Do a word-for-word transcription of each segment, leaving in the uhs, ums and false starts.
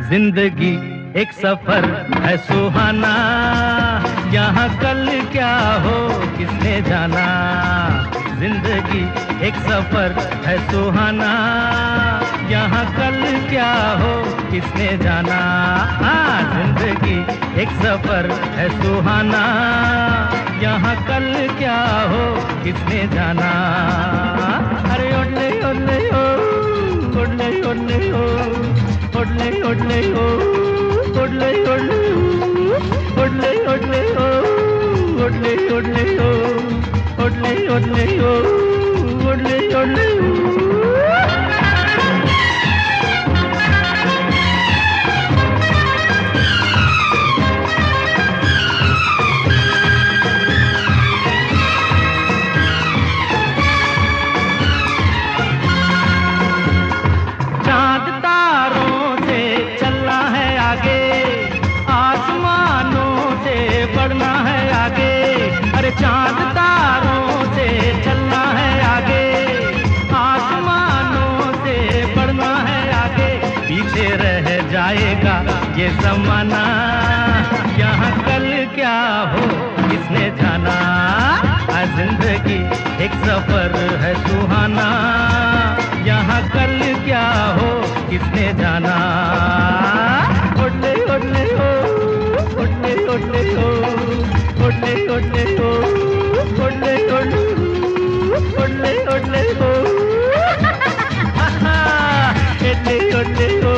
जिंदगी एक सफर है सुहाना, यहाँ कल क्या हो किसने जाना। जिंदगी एक सफर है सुहाना, यहाँ कल क्या हो किसने जाना। हाँ, जिंदगी एक सफर है सुहाना, यहाँ कल क्या हो किसने जाना। अरे ओडले ओडले ओ, ओडले ओडले ओ, ओडले ओडले ओ, ओडले ओडले ओ, ओडले ओडले ओ, ओडले ओडले ओ, ओडले ओडले ओ, ओडले ओडले ओ। चांद तारों से चलना है आगे, आसमानों से बढ़ना है आगे। पीछे रह जाएगा ये जमाना, यहाँ कल क्या हो किसने जाना। आ जिंदगी एक सफर है सुहाना, यहाँ कल क्या हो किसने जाना। ओडले ओडले ओ, ओडले ओडले ओ, ओडले ओडले ओ, ओडले ओडले ओ, ओडले ओडले ओ, ओडले ओडले ओ।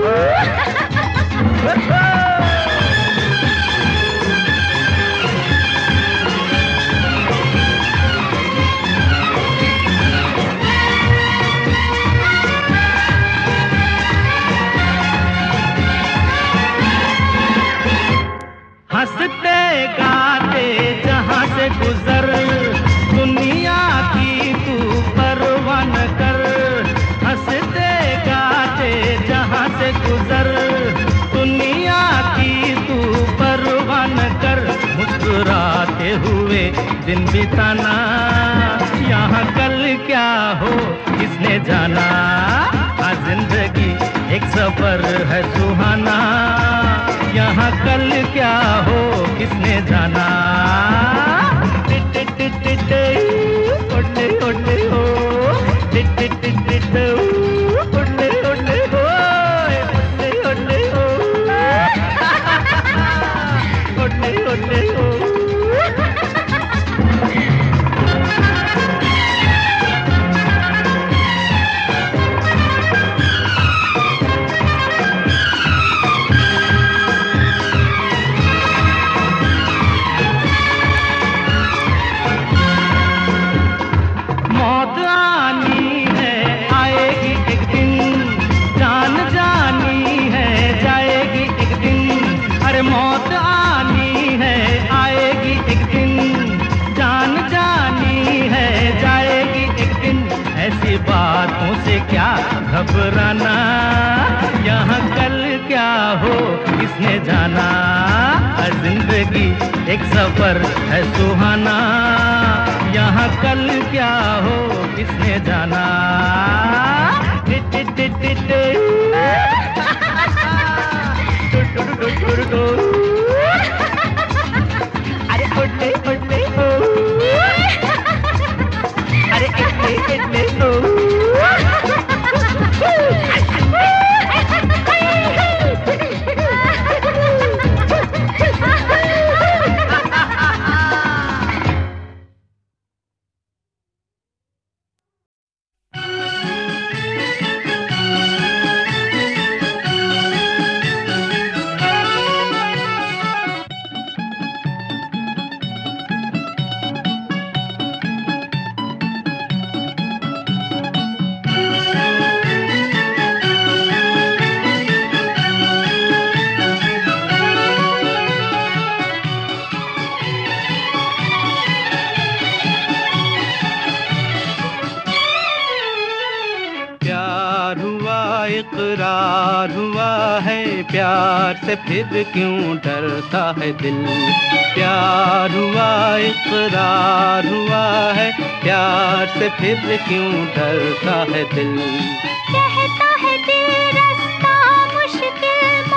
हंसते गाते जहाँ से गुजर, दुनिया की तू परवाह न कर। हंसते गाते जहाँ से गुजर, दुनिया की तू परवाह न कर। मुस्कुराते हुए दिन बिताना, यहाँ कल क्या हो किसने जाना। हाँ, जिंदगी एक सफर है सुहाना, यहाँ कल क्या हो किसने जाना। टिट टिट टिट ओडले ओडले ओ, टिट टिट टिट ओडले ओडले ओ, ओडले ओडले ओ, ओडले ओडले ओ। मौत आनी है आएगी एक दिन, जान जानी है जाएगी एक दिन। ऐसी बातों से क्या घबराना, यहाँ कल क्या हो किसने जाना। जिंदगी एक सफर है सुहाना, यहाँ कल क्या हो किसने जाना। टिट टिट टिट टिट अरे ओडले ओडले ओ, अरे इडले इडले ओ। इकरार हुआ है प्यार से, फिर क्यों डरता है दिल। प्यार हुआ इकरार हुआ है प्यार से, फिर क्यों डरता है दिल। कहता है दिल रास्ता मुश्किल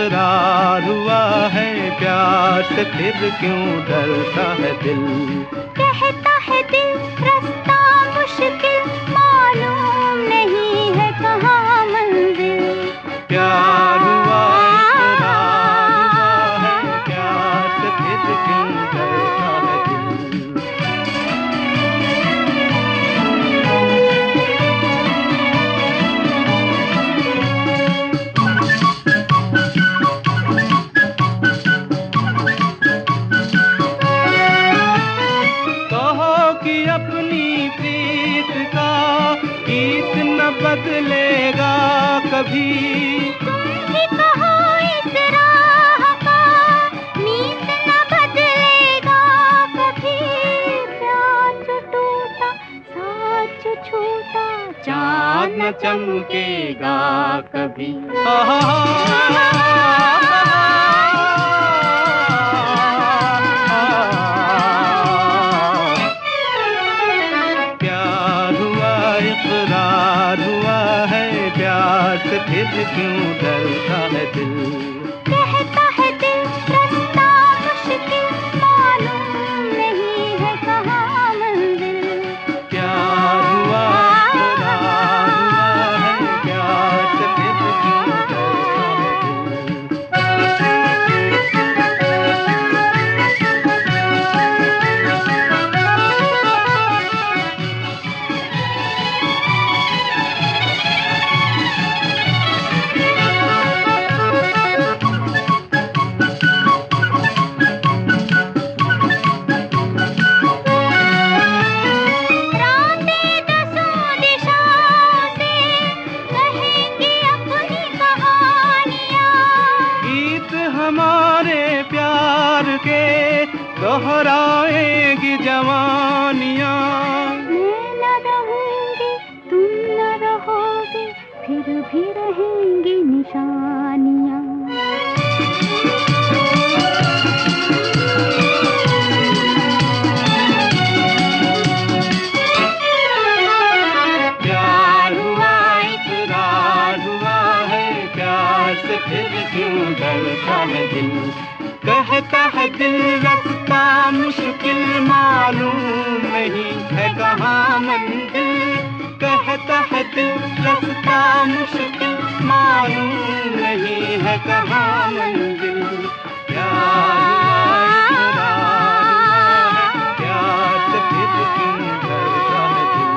इकरार हुआ है प्यार से, फिर क्यों डरता है दिल? कहता है दिल रास्ता मुश्किल, मालूम नहीं है कहाँ मंजिल। प्यार हुआ इकरार हुआ है प्यार से, फिर क्यों डरता है दिल? अपनी प्रीत का गीत न बदलेगा कभी। तुम ही कहो इस राह का मीत न बदलेगा कभी। प्यार जो टूटा साथ जो छूटा, चाँद न चमकेगा कभी। इकरार हुआ है प्यार से, फिर क्यों डरता है दिल? कहता है दिल रास्ता मुश्किल, मालूम नहीं है कहाँ मंजिल। प्यार हुआ इकरार हुआ है प्यार से, फिर क्यों डरता है दिल? दोहराएगी जवानियाँ। मैं न रहूंगी तुम न रहोगे, फिर भी रहेंगी निशानियाँ। प्यार हुआ इकरार हुआ है प्यार से, फिर क्यों डरता है दिल? कहता है दिल रास्ता मुश्किल, मालूम नहीं है कहाँ मंजिल। कहता है दिल रास्ता मुश्किल, मालूम नहीं है कहाँ मंजिल। प्यार इकरार प्यार से, फिर क्यों डरता है दिल?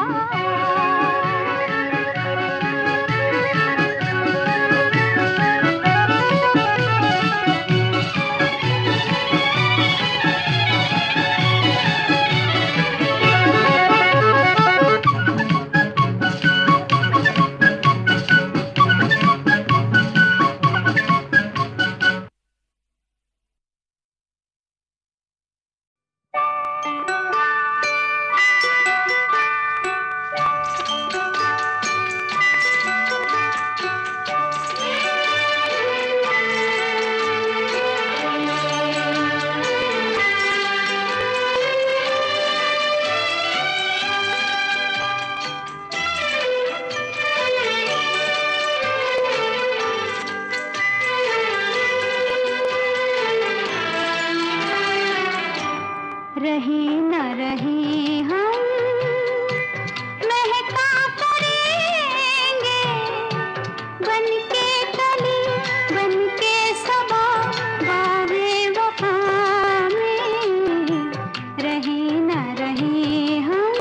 रहे न रहे हम महका करेंगे, बन के कली बन के सबा बावे वफा में। रहे न रहे हम।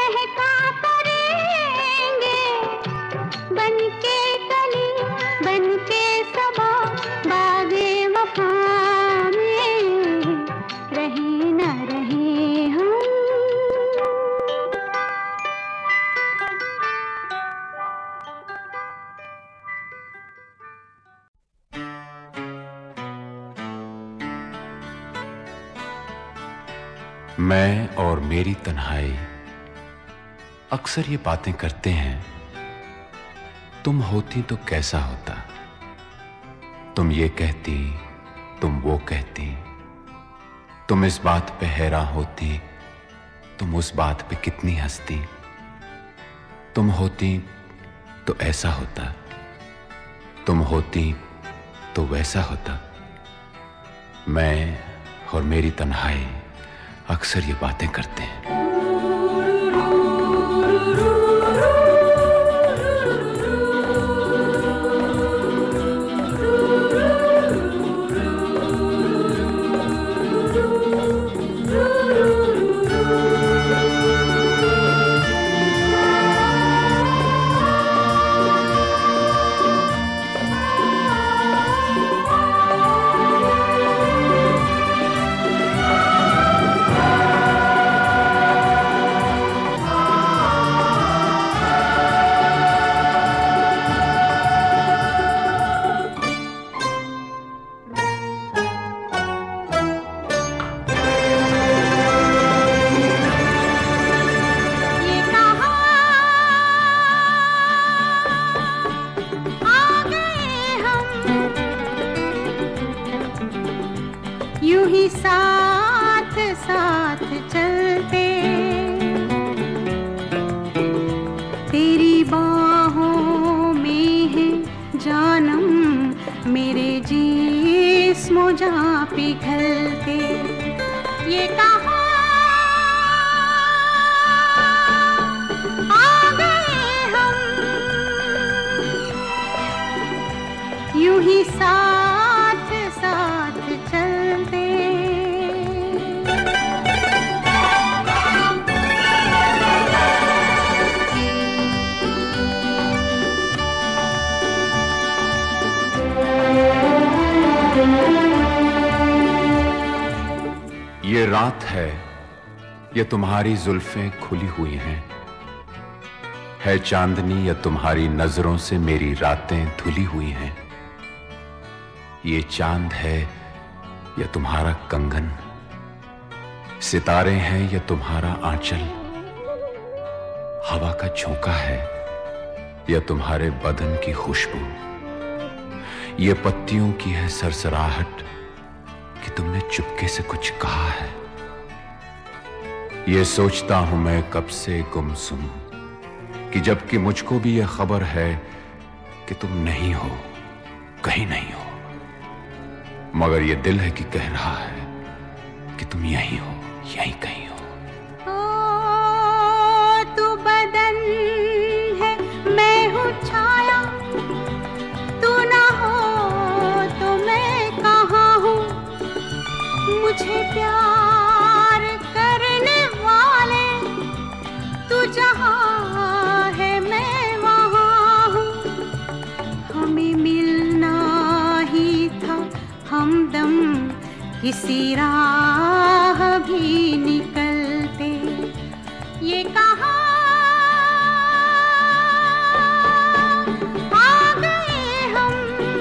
महका करेंगे, बनके कली बनके सबा बागे वफा में रहे न रहे हम। मैं और मेरी तन्हाई अक्सर ये बातें करते हैं, तुम होती तो कैसा होता, तुम ये कहती तुम वो कहती, तुम इस बात पे हैरान होती तुम उस बात पे कितनी हंसती, तुम होती तो ऐसा होता, तुम होती तो वैसा होता। मैं और मेरी तन्हाई अक्सर ये बातें करते हैं। ये रात है, ये तुम्हारी जुल्फें खुली हुई हैं, है चांदनी या तुम्हारी नजरों से मेरी रातें धुली हुई हैं। ये चांद है या तुम्हारा कंगन, सितारे हैं या तुम्हारा आंचल, हवा का झोंका है या तुम्हारे बदन की खुशबू, ये पत्तियों की है सरसराहट कि तुमने चुपके से कुछ कहा है। ये सोचता हूं मैं कब से गुमसुम कि जबकि मुझको भी यह खबर है कि तुम नहीं हो, कहीं नहीं हो, मगर ये दिल है कि कह रहा है कि तुम यहीं हो, यहीं कहीं हो। ओ, तू बदन है, मैं हूँ छाया, तू ना हो तो मैं कहाँ हूँ। मुझे प्यार करने वाले तू जहाँ है मैं वहाँ हूँ। हमें मिलना ही था हमदम, किसी राह भी निकलते ये कहा आ गए हम,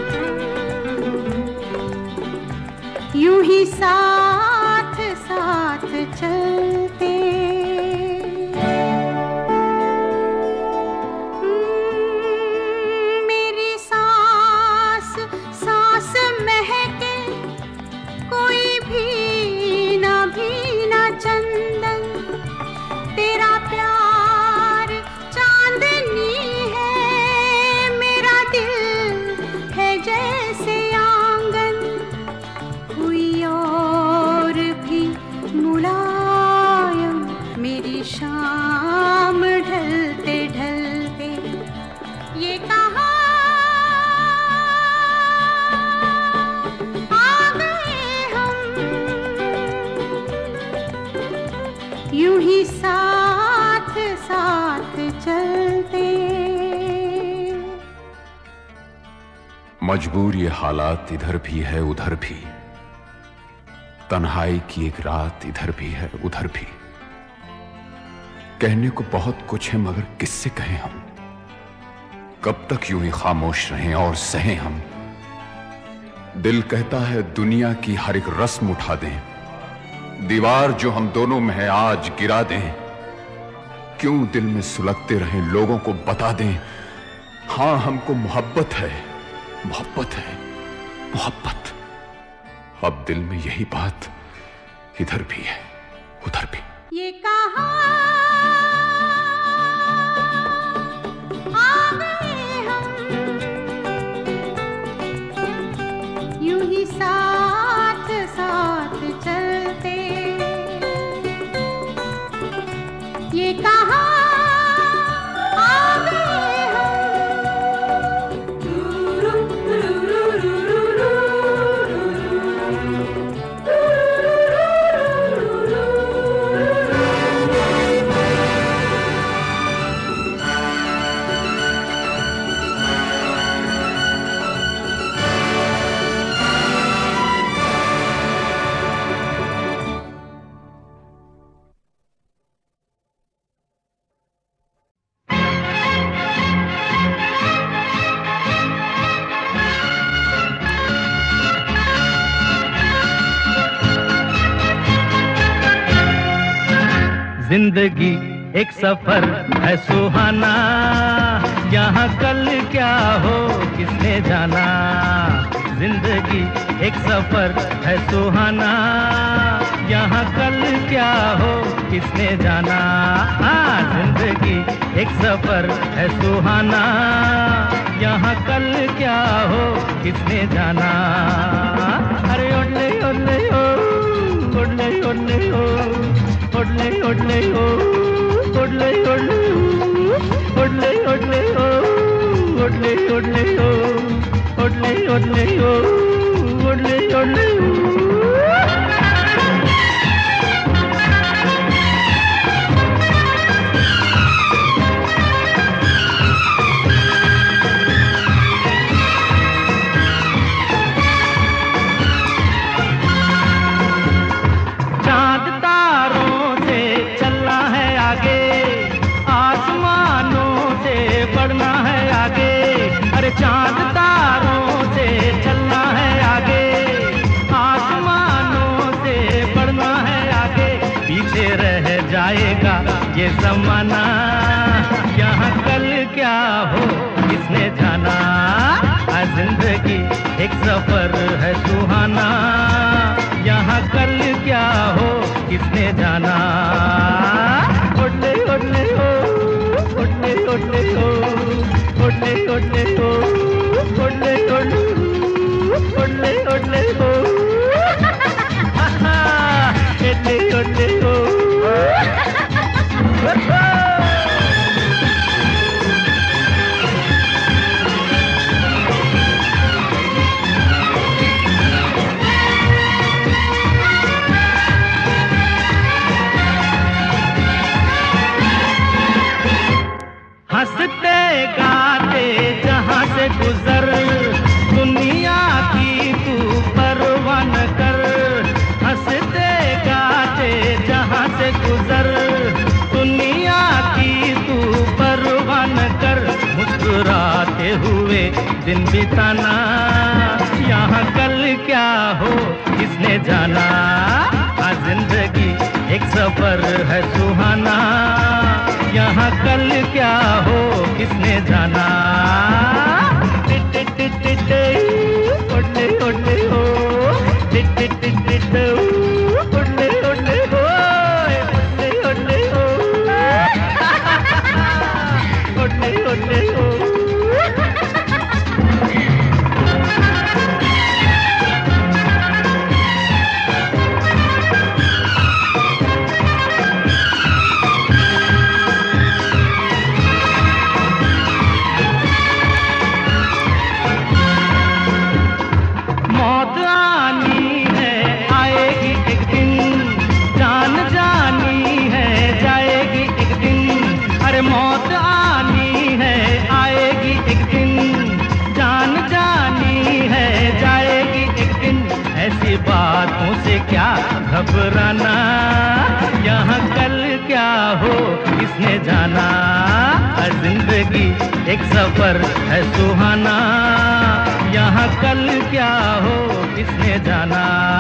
यूं ही साथ साथ चलते। मेरी सांस सांस महके, कोई भी ना भी ना चंदन, तेरा प्यार चांदनी है, मेरा दिल है जैसे आंगन। कोई और भी मुलायम, मेरी शाम ढलते ढलते ये कहा आ गए हम, यूं ही साथ चलते। मजबूर ये हालात इधर भी है उधर भी, तन्हाई की एक रात इधर भी है उधर भी। कहने को बहुत कुछ है मगर किससे कहें हम, कब तक यूं ही खामोश रहें और सहें हम। दिल कहता है दुनिया की हर एक रस्म उठा दें, दीवार जो हम दोनों में है आज गिरा दें। क्यों दिल में सुलगते रहें, लोगों को बता दें, हां हमको मोहब्बत है, मोहब्बत है, मोहब्बत। अब दिल में यही बात इधर भी है उधर भी। ये कहा आ गए हम, यूं ही साथ साथ चलते। ये कहा आ गए जिंदगी एक सफर है सुहाना, यहाँ कल क्या हो किसने जाना। जिंदगी एक सफर है सुहाना, यहाँ कल क्या हो किसने जाना। हाँ जिंदगी एक सफर है सुहाना, यहाँ कल क्या हो किसने जाना। अरे ओले ओले ओ ओले ओले ओ ओले ओले ओ ओले ओले ओ ओले ओले ओ ओले ओले ओ ओले ओले ओ ओले ओले ओ। चांद तारों से चलना है आगे, आसमानों से बढ़ना है आगे। पीछे रह जाएगा ये जमाना, यहाँ कल क्या हो किसने जाना। आ जिंदगी एक सफर है सुहाना, यहाँ कल क्या हो किसने जाना। ओले ओले ओ ओले ओले ओ ओले ओले ओ ओले ओले ओले ओले ओ ओले ओले ओ। हंसते गाते जहाँ से गुजर, दुनिया की तू परवाह न कर। हंसते गाते जहाँ से गुजर, दुनिया की तू परवाह न कर। मुस्कुराते हुए दिन बिताना, यहाँ कल क्या हो किसने जाना। आ जिंदगी एक सफर है सुहाना, यहाँ कल क्या हो किसने जाना। टिट टिट टिट ओले ओले ओ टिट टिट टिट ओले ओले ओ ओले ओले ओ ओले ओले ओ। से मौत आनी है, आएगी एक दिन, जान जानी है, जाएगी एक दिन, ऐसी बातों से क्या घबराना, यहाँ कल क्या हो किसने जाना, जिंदगी एक सफर है सुहाना, यहाँ कल क्या हो किसने जाना।